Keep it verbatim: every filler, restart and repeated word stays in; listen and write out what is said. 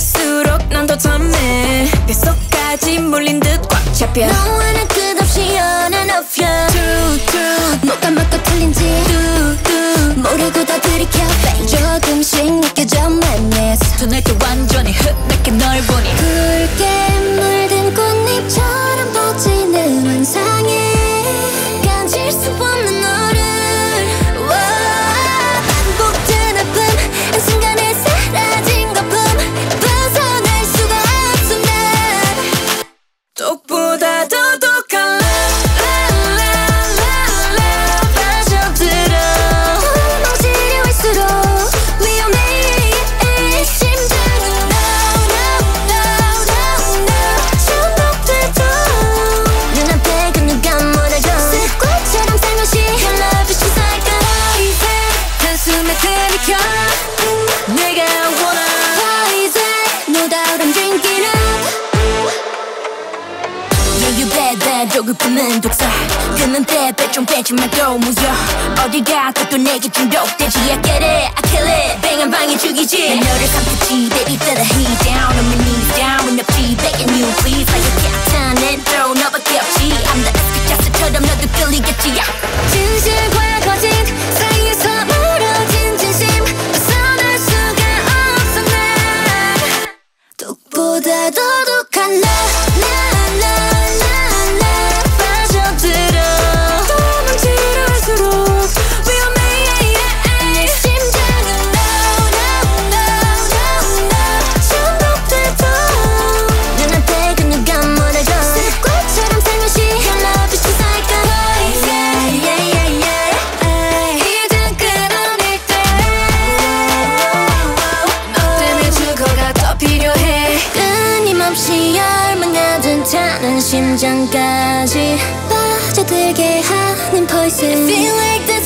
갈수록 난 더 탐해 뱃속까지 물린 듯 꽉 잡혀 너와는 끝없이 on and off yeah. True true 뭐가 맞고 틀린지 do do 모르고 다 들이켜 babe. 조금씩 느껴져 madness 전날 때 완전히 흡맥해 널 보니 붉게 물든 꽃잎처럼 퍼지는 환상에 간질 수 없는 너를 반복되는 꿈 한순간에 사라진 거품 벗어날 수가 없어 난 독보다 더 독한 love love love love 빠져들어 너무 지루할수록 위험해 심장은 no no no no no 중독돼도 눈앞에 그 누가 무너져 습관처럼 살며시 Your love is just like a poison 한숨에 들이켜 내가 원한 poison No doubt I'm drinking up Yeah you bad bad 조급함은 독사 끊는 때 배좀 빼지 말고 무여 어딜 가도 또 내게 중독되지 I get it I kill it 뱅한 방에 죽이지 난 너를 삼켰지 Baby feel the heat down on my knees down 문 옆지 begging you please 하얗게 악탄은 throw 너밖에 없지 I'm the 에스카자스처럼 너도 끌리겠지 yeah. 진실과 거짓 사이에서 멀어진 진심 벗어날 수가 없어 난 독보다 더 독한 love love love love love 빠져들어 너무 지루할수록 위험해 내 심장은 no no no no no 중독돼도 눈앞에 그 누가 무너져 습관처럼 살며시 Your love is just like a poison yeah yeah yeah 이젠 끊어낼 때 너 때문에 증거가 더 필요해 끊임없이 열망하던 타는 심장까지 빠져들게 하는 poison I feel like this